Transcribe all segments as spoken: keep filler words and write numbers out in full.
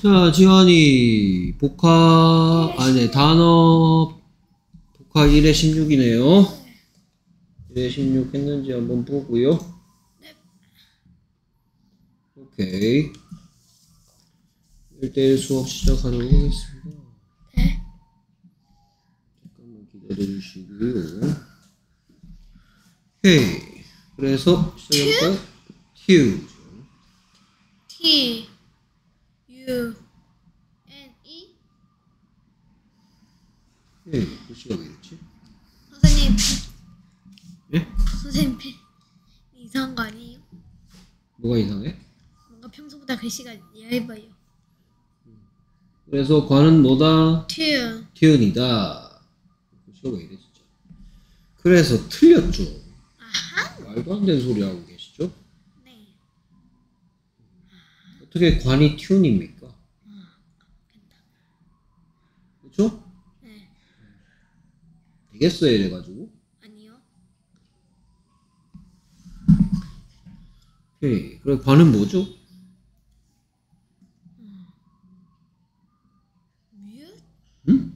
자, 지환이 복화 아니 단어 복화 일에 십육이네요. 일에 십육 했는지 한번 보고요. 네. 오케이. 일 대일 수업 시작하도록 하겠습니다. 네. 잠깐만 기다려주시고요. 오케이. 그래서 시작해볼까요? Q. T U N E. 예, 글씨가 왜 이렇지? 선생님. 예? 선생님 이상한 거 아니에요? 뭐가 이상해? 뭔가 평소보다 글씨가 얇아요. 그래서 관은 뭐다? T 티은이다. 글씨가 왜 이래 진짜. 그래서 틀렸죠. 아하. 말도 안 되는 소리 하고 계시죠? 네. 어떻게 관이 튠입니까? 그렇죠? 네. 되겠어요 이래가지고. 아니요. 오케이. 그럼 관은 뭐죠? 뮤? 응?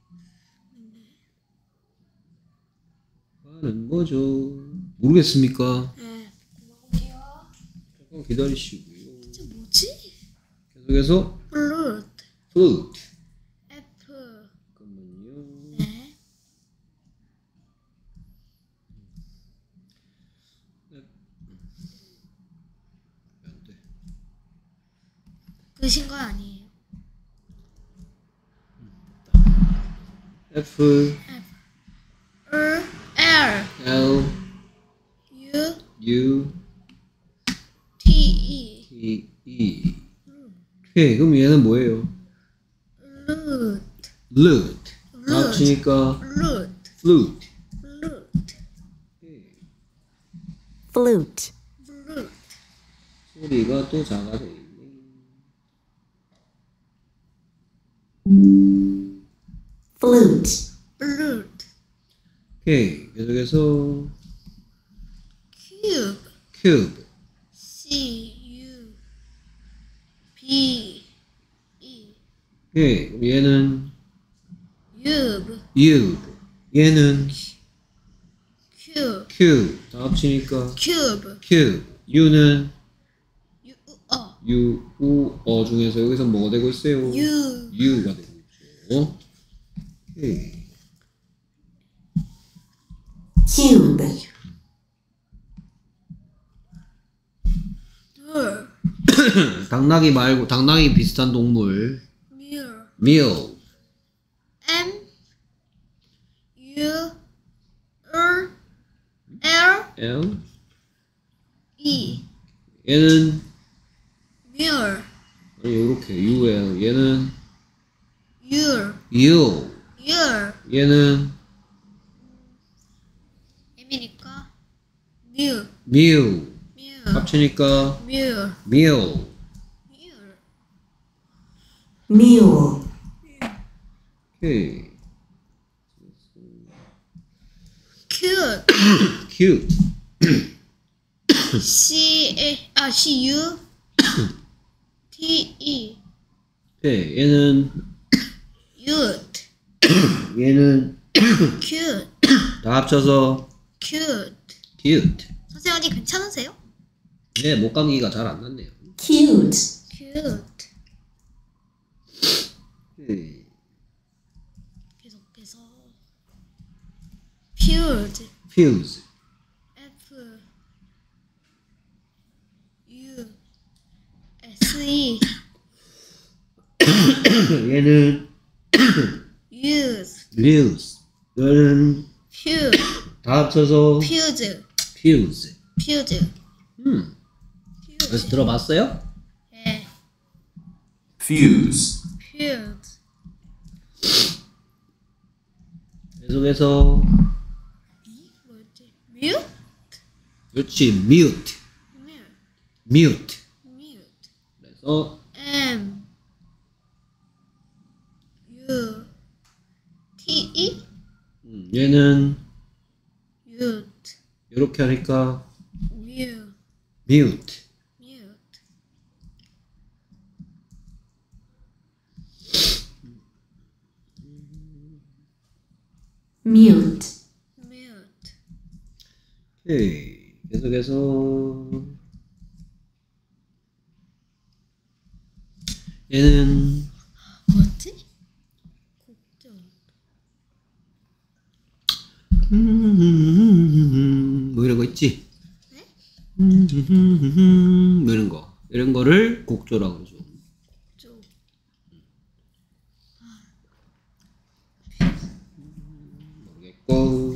관은 뭐죠? 모르겠습니까? 네. 고마워요. 잠깐 기다리시고요. 진짜 뭐지? 계속해서 플루트. flute. F. 잠깐만요. 네. 안 돼. 끝인 거 아니에요? F R L L U U T E. T E. 오케이. 그럼 얘는 뭐예요? 루트. lute. lute. 합치니까 루트. flute. 루트. 오케이. flute, 루트. 소리가 또 작아져 있네. flute, 루트. 오케이. 계속해서 큐브. cube. C U B E. 오케이. 그럼 얘는 유브. cube. 얘는 큐. cube. 다 합치니까 큐브. cube. U는 유 어. U, U, 어 중에서 여기서 뭐가 되고 있어요? 유. U가 되고 있죠. 오케이. cube, 물. 당나귀 말고 당나귀 비슷한 동물. 뮬. meal. M U R L L. E. 얘는 뮬. 아니 요렇게 U L. 얘는 율. U. 율. 얘는 M이니까 뮤. meal. 뮤. 합치니까 뮤. meal. 뮬. mule, 오케이. 큐. cute. C A 아 C U T E. 오케이. 얘는 유트. 얘는 큐트. 다 합쳐서 큐트. cute. 선생님 어디 괜찮으세요? 네, 목감기가 잘 안 났네요. cute, 큐트. 오케이. 계속해서 퓨즈. fuse. F U S E. 얘는 use. muse. 얘는 퓨. 다 합쳐서 퓨즈. fuse. 퓨즈. 음. 그래서 들어봤어요? 예. fuse, 퓨즈. 계속해서 이 뭐였지? 뮤? 그렇지. mute. 뮤. mute. 뮤. 그래서 M U T E. 음, 얘는 유트. 이렇게 하니까 뮤. mute. 뮤트. mute, mute, 오케이. 계속해서 얘는 뭐지? 곡조, 음, 뭐 이런 거 있지? 네? 음, 뭐 이런 거 이런 거를 곡조라고 그러죠. 곡조, 모르겠고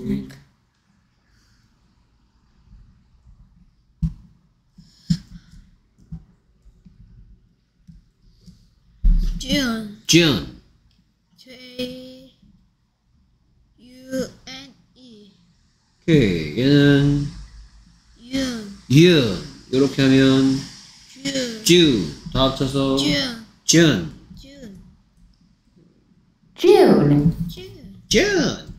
June, June. J U N E, 오케이. 얘는 June, June. 이렇게 하면 June, June. 다 합쳐서 June, June. June, June, June, June.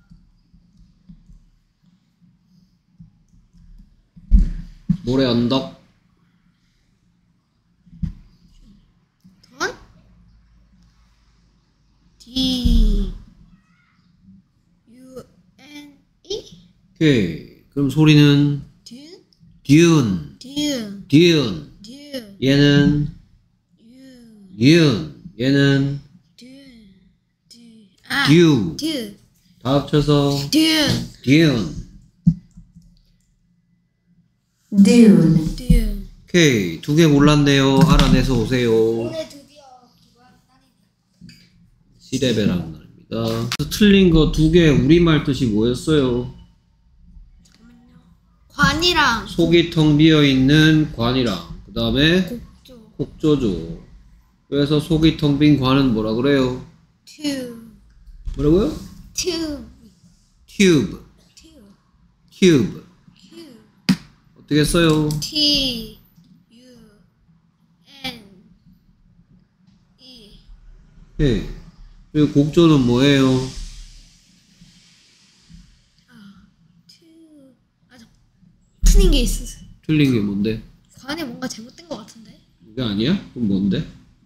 모래 언덕. 던, D U N E, 오케이. 그럼 소리는 Dune, Dune. Dune, Dune. Dune, 얘는 U, Dune. 얘는 Dune, D, 아, Dew. Dune, 다 합쳐서 Dune, Dune. dune, Dune. 오케이. 두 개 몰랐네요. 알아내서 오세요. 오늘 드디어 기관 날입니다. 시레베라는 날입니다. 틀린 거 두 개 우리말 뜻이 뭐였어요? 관이랑 속이 텅 비어 있는 관이랑 그 다음에 곡조, 곡조죠. 그래서 속이 텅 빈 관은 뭐라 그래요? tube, 뭐라고요? tube, 튜브. tube, 튜브. tube, 어떻게 써요? T U N E, 네. 그리고 곡조는 뭐예요? tube. 아, 저 틀린 게 있어. 틀린 게 뭔데? 관에 뭔가 잘못된 것 같은데. 이게 아니야? 그럼 뭔데?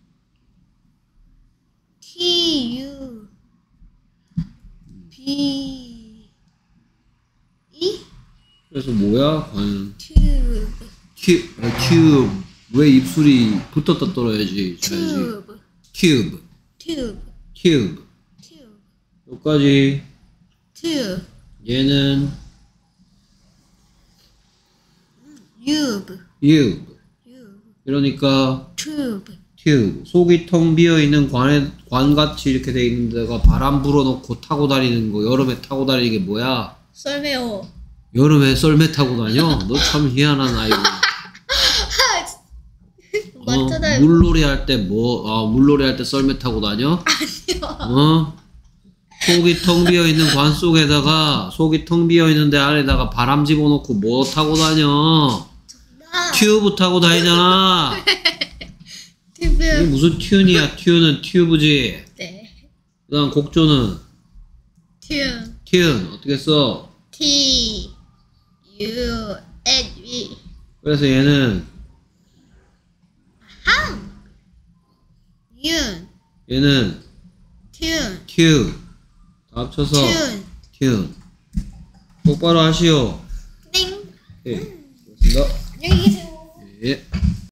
T U B E, 그래서 뭐야? 관은 tube, 튜, 아, 튜브. 왜 입술이 붙었다 떨어야지? 잘야지. tube, 튜브. tube, 튜브. tube, 여기까지. tube, 얘는 tube, 튜브. tube, 이러니까 tube. 튜브. 속이 텅 비어 있는 관에 관같이 이렇게 돼 있는 데가 바람 불어넣고 타고 다니는 거. 여름에 타고 다니는 게 뭐야? 썰매요. 여름에 썰매 타고 다녀? 너 참 희한한 아이고. 어, 맞잖아요. 물놀이 할 때 뭐, 아, 물놀이 할 때 썰매 타고 다녀? 어? 속이 텅 비어 있는 관 속에다가, 속이 텅 비어 있는데 안에다가 바람 집어넣고 뭐 타고 다녀? 나 튜브 타고 다니잖아. 이게 튜브. 무슨 튜니야? 튜는 튜브지. 네. 그 다음 곡조는 튜. 튠. 어떻게 써? T U N E. 그래서 얘는, 항. 윤. 얘는 튜. 튜. 다 합쳐서 튜. 튠. 똑바로 하시오. 땡. 예. 고맙습니다. 안녕히 계세요. 예.